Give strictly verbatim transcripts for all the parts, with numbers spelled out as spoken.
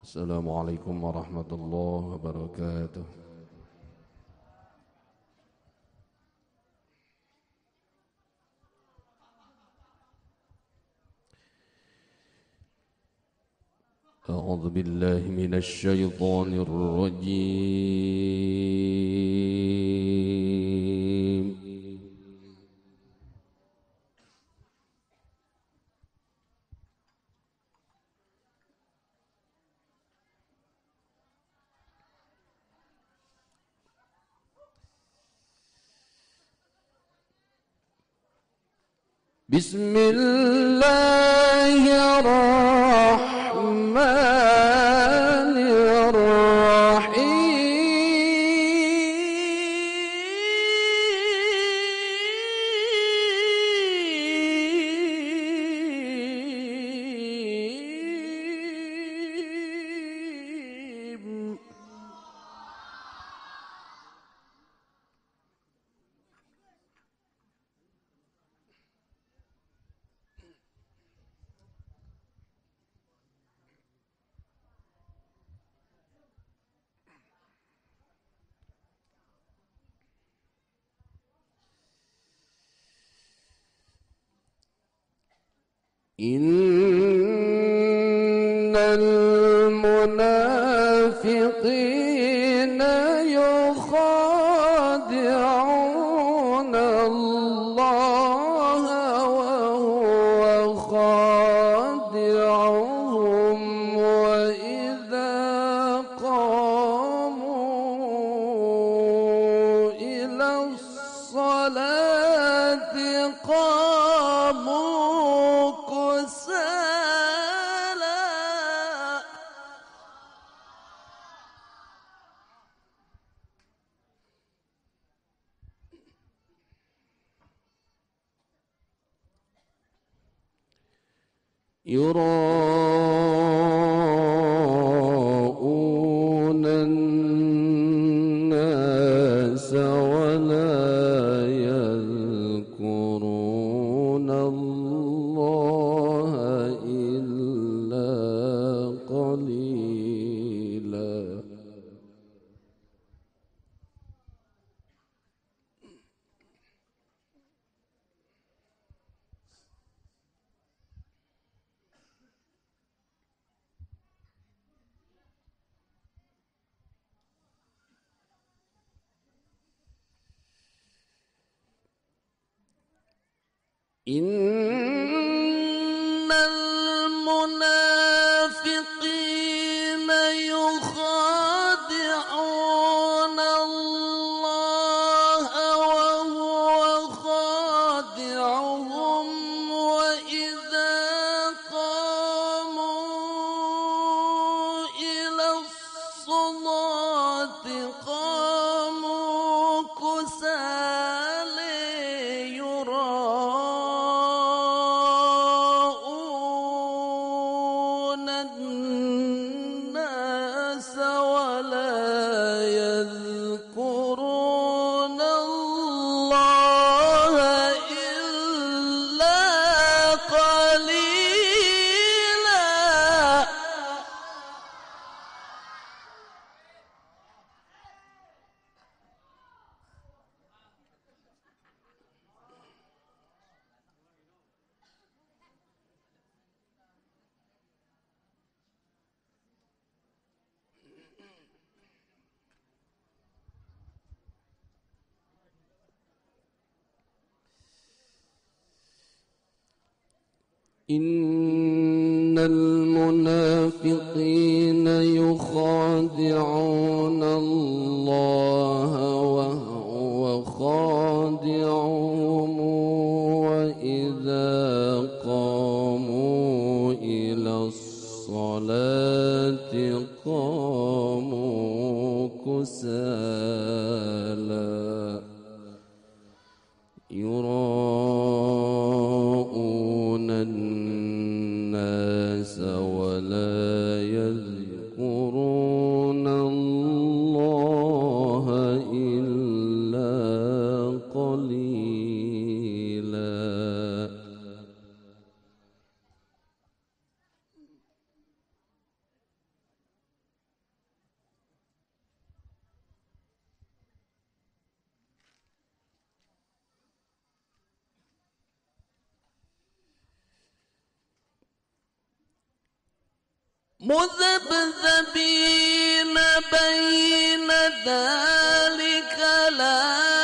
السلام عليكم ورحمة الله وبركاته. أعوذ بالله من الشيطان الرجيم. بسم الله الرحمن الرحيم. إن المنافقين يخادعون الله وهو خادعهم وإذا قاموا إلى الصلاة قاموا يراءون الناس ولا يذكرون الله إلا قليلا. إن المنافقين يخادعون الله وهو خادعهم وإذا قاموا إلى الصلاة قاموا كسالى يراءون الناس ولا يذكرون الله إلا قليلا. إن المنافقين يخادعون الله وهو خادعهم وإذا قاموا إلى الصلاة قاموا كسالى يراءون الناس ولا يذكرون الله إلا قليلا. مذبذبين بين ذلك لا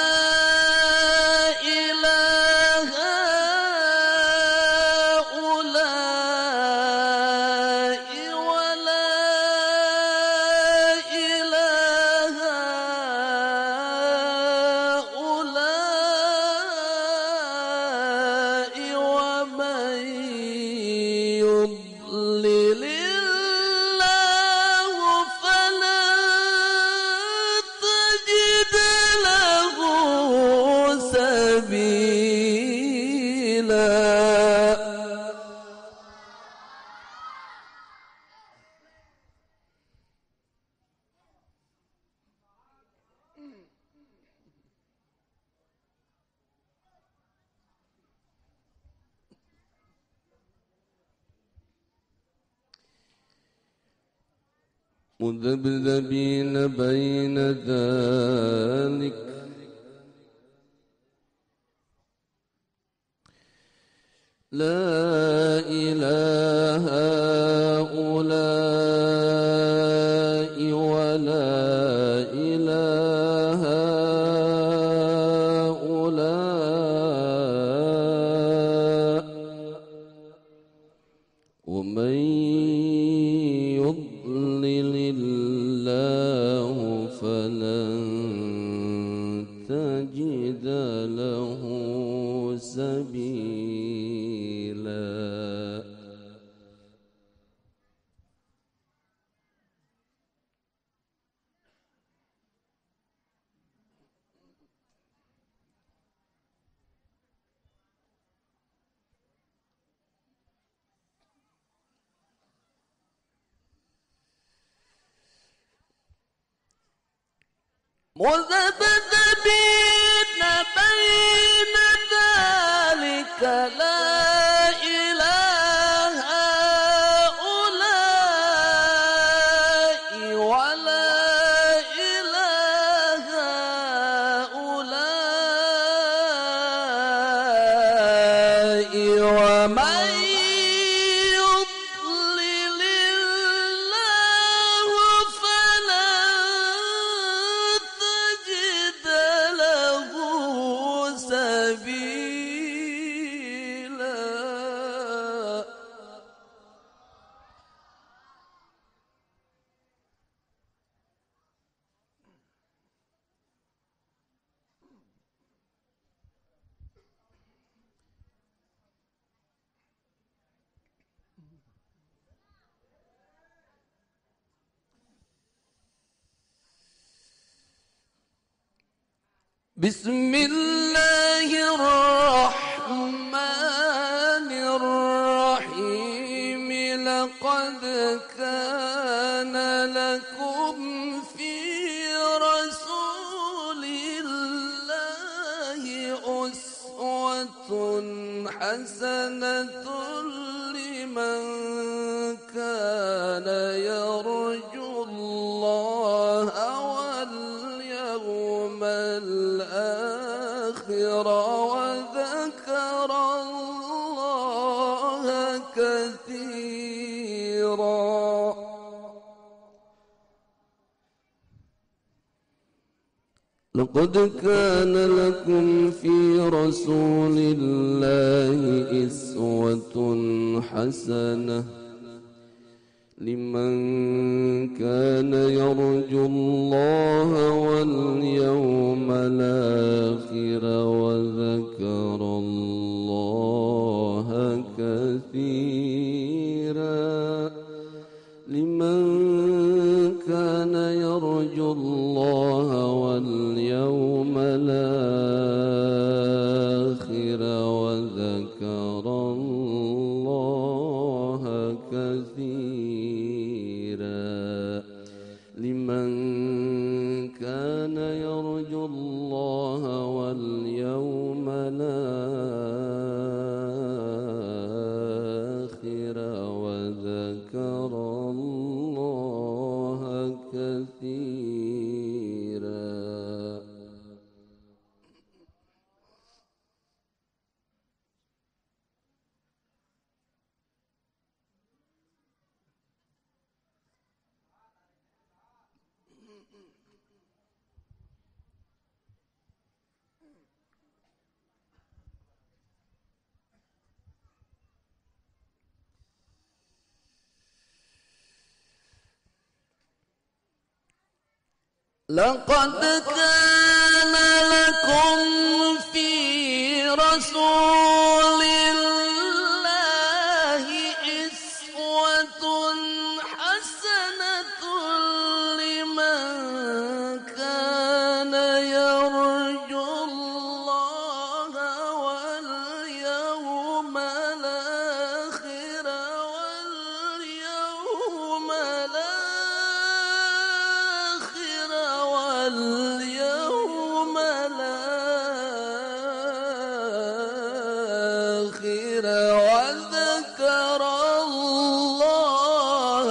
مذبذبين بين ذلك لا إله هؤلاء ولا إله هؤلاء ومن يضلل الله فلن تجد له سبيلا. مذبذبين بين ذلك لا إله هؤلاء ولا إله هؤلاء ومن يضلل الله فلن تجد له سبيلا. بسم الله الرحمن الرحيم. لقد كان لكم في رسول الله أسوة حسنة لمن كان يرجو الله واليوم الآخر وذكر الله كثيرا. لقد كان لكم في رسول الله أسوة حسنة لمن كان يرجو الله واليوم الآخر وذكر الله كثيرا. لمن كان يرجو الله واليوم الآخر وذكر الله كثيرا. لمن كان يرجو الله واليوم الآخر وذكر الله لقد كان لكم في رسول الله أسوة حسنة لمن كان يرجو الله واليوم الآخر واليوم الآخر واليوم الآخر وذكر الله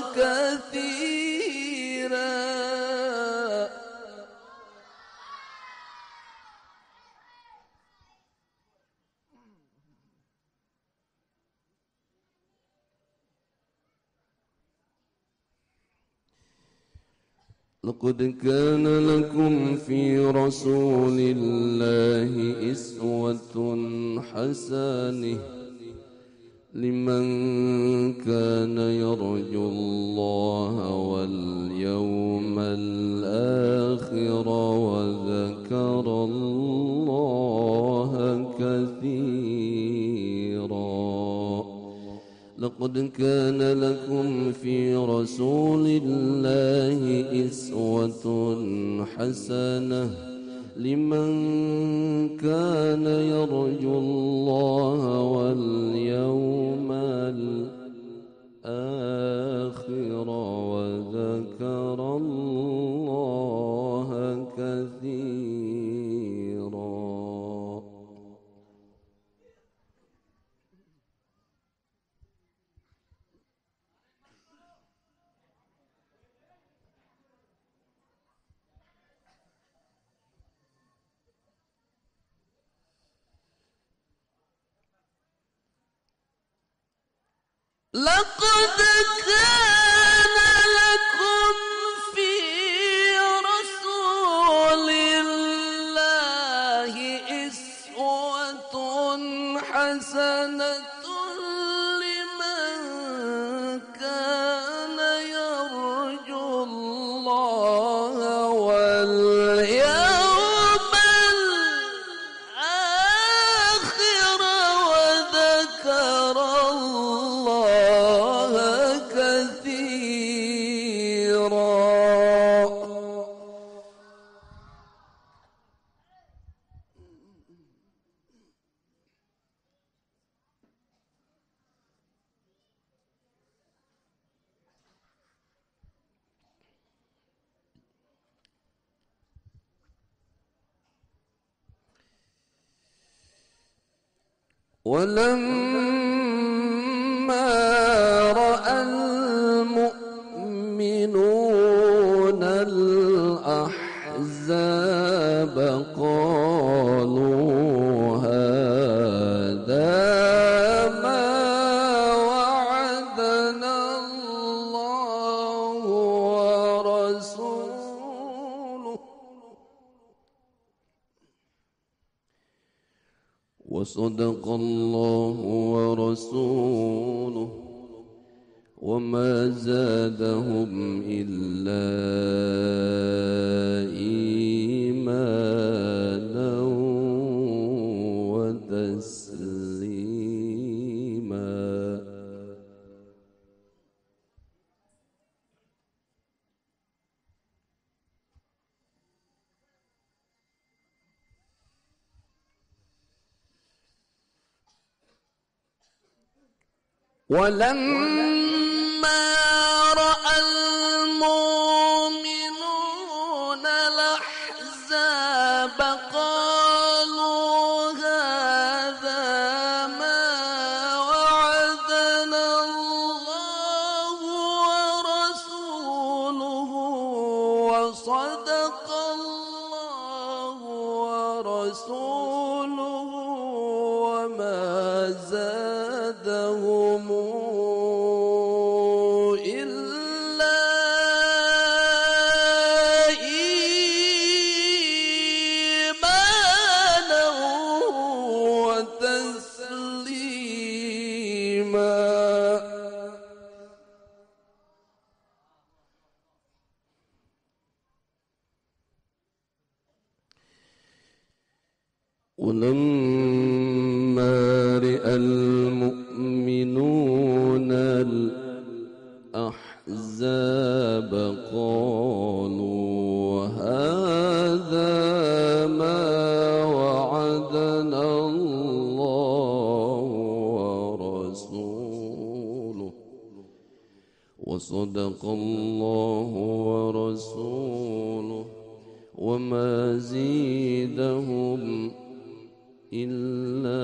كثيرا. لقد كان لكم في رسول الله أسوة حسنة لمن كان يرجو الله واليوم الآخر وذكر الله كثيرا. لقد كان لكم في رسول الله أسوة حسنة لمن كان يرجو الله واليوم الآخر وذكر الله كثيرا. لقد كان لكم في رسول الله أسوة حسنة لمن كان يرجو الله واليوم الآخر وذكر الله كثيرا. ولما رأى المؤمنون الأحزاب قالوا هذا ما وعدنا الله ورسوله وصدق الله ورسوله وما زادهم إلا إيمانا وتسليما. ولما رأى المؤمنون الأحزاب قالوا هذا ما وعدنا الله ورسوله وصدق الله ورسوله وما زادهم إلا ولما رأى المؤمنون الأحزاب قالوا هذا ما وعدنا الله ورسوله وصدق الله ورسوله وما زيدهم إلا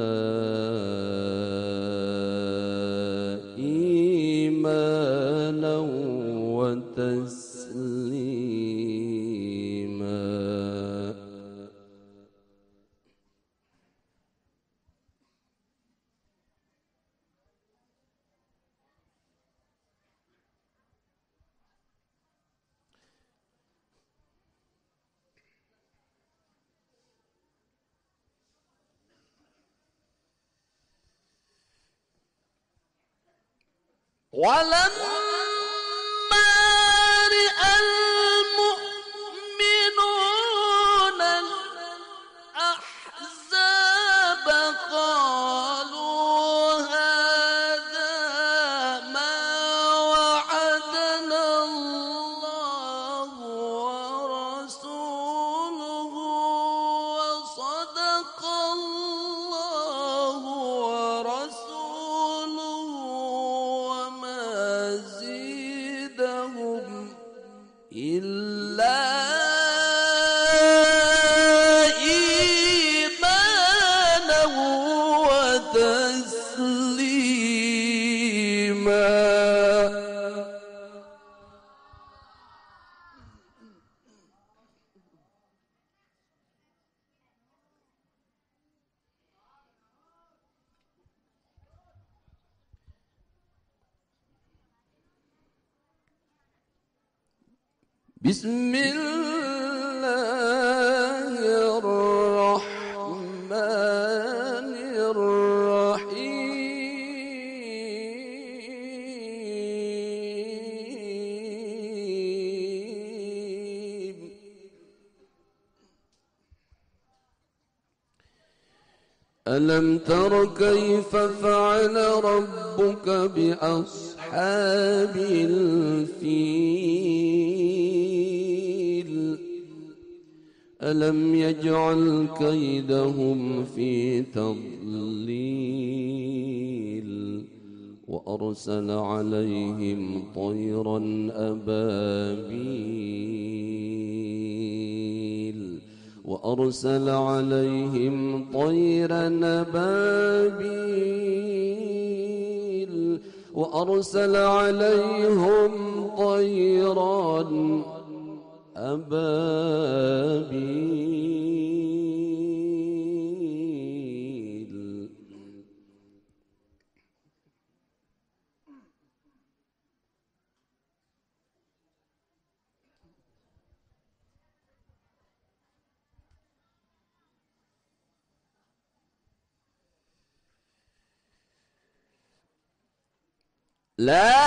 إيمانا وتسليما. ولما رأى المؤمنون الأحزاب قالوا هذا ما وعدنا الله ورسوله وصدق الله ورسوله وما زيدهم إلا إيمانا وتسليما. بسم الله الرحمن الرحيم. ألم تر كيف فعل ربك بأصحاب الفيل ألم يجعل كيدهم في تضليل وأرسل عليهم طيرا أبابيل وأرسل عليهم طيرا أبابيل وأرسل عليهم طيرا أبابيل. لا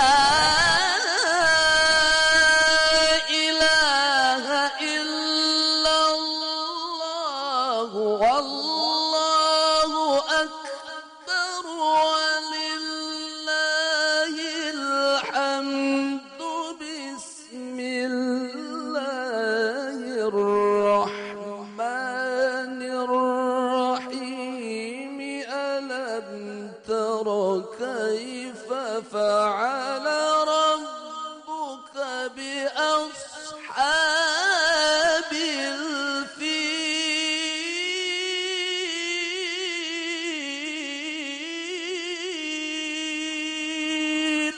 إله إلا الله والله أكبر ولله الحمد. بسم الله الرحمن الرحيم. ألم تر كيف فعل ربك بأصحاب الفيل.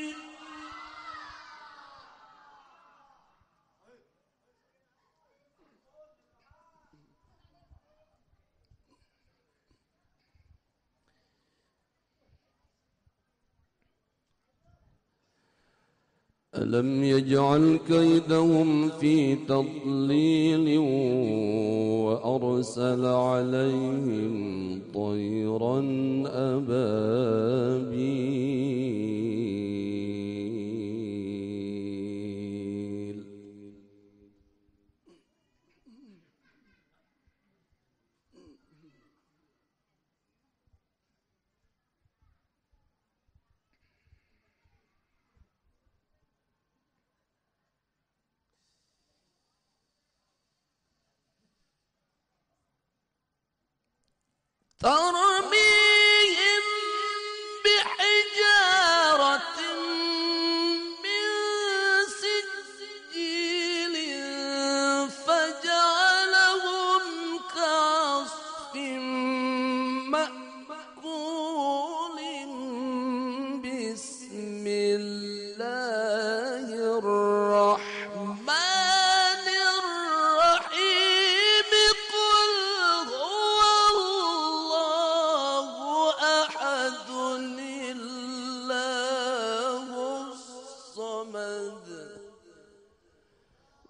ألم يجعل كيدهم في تضليل وأرسل عليهم طيرا أبابيل.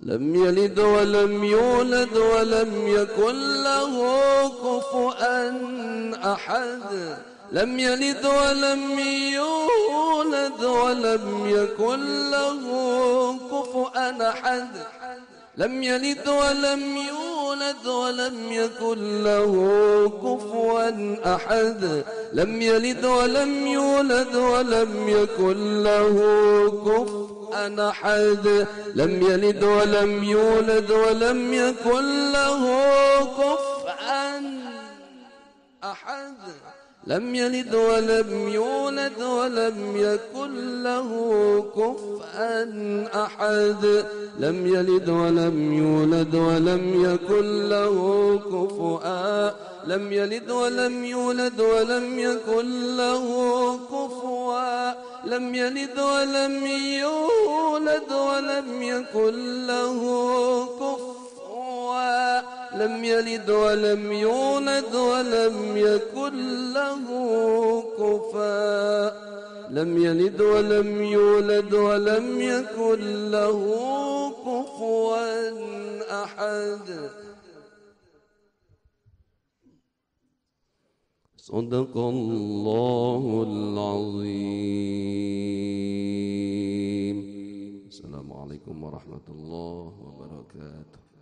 لم يلد ولم يولد ولم يكن له كفؤا أحد لم يلد ولم يولد ولم يكن له كفؤا أحد لم يلد ولم يولد ولم يكن له كفوا أحد لم يلد ولم يولد ولم يكن له كفوا أحد لم يلد ولم يولد ولم يكن له كفوا أحد لم يلد ولم يولد ولم يكن له كفوا أحد لم يلد ولم يولد ولم يكن له كفوا لم يلد ولم يولد ولم يكن له كفوا لم يلد ولم يولد ولم يكن له كفوا لم يلد ولم يولد ولم يكن له كفوا لم يلد ولم يولد ولم يكن له كفوا أحد. صدق الله العظيم. السلام عليكم ورحمة الله وبركاته.